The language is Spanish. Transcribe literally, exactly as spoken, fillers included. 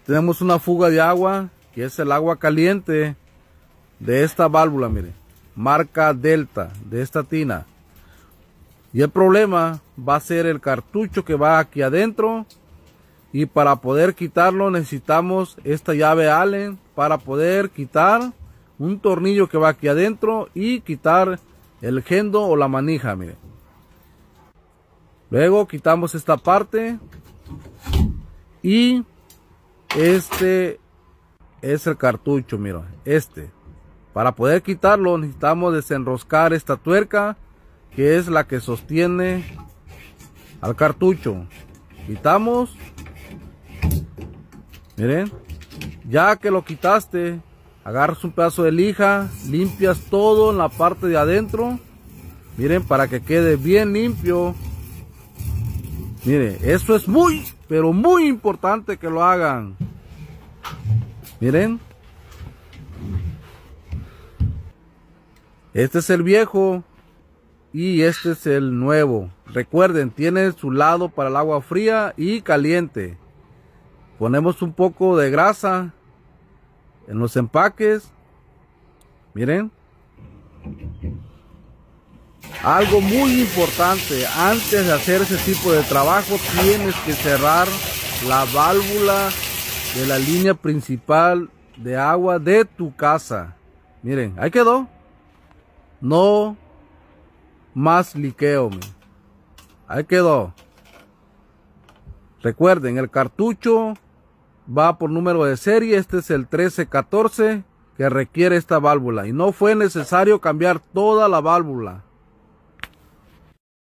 tenemos una fuga de agua, que es el agua caliente de esta válvula, mire, marca Delta, de esta tina. Y el problema va a ser el cartucho que va aquí adentro, y para poder quitarlo necesitamos esta llave Allen para poder quitar un tornillo que va aquí adentro y quitar el gendo o la manija, mire. Luego quitamos esta parte y este es el cartucho, mira, este. Para poder quitarlo necesitamos desenroscar esta tuerca, que es la que sostiene al cartucho. Quitamos, miren, ya que lo quitaste, agarras un pedazo de lija, limpias todo en la parte de adentro, miren, para que quede bien limpio. Miren, eso es muy, pero muy importante que lo hagan. Miren, este es el viejo y este es el nuevo. Recuerden, tiene su lado para el agua fría y caliente. Ponemos un poco de grasa en los empaques. Miren, algo muy importante: antes de hacer ese tipo de trabajo tienes que cerrar la válvula de la línea principal de agua de tu casa. Miren, ahí quedó. No más liqueo, miren. Ahí quedó. Recuerden, el cartucho va por número de serie. Este es el trece catorce que requiere esta válvula, y no fue necesario cambiar toda la válvula.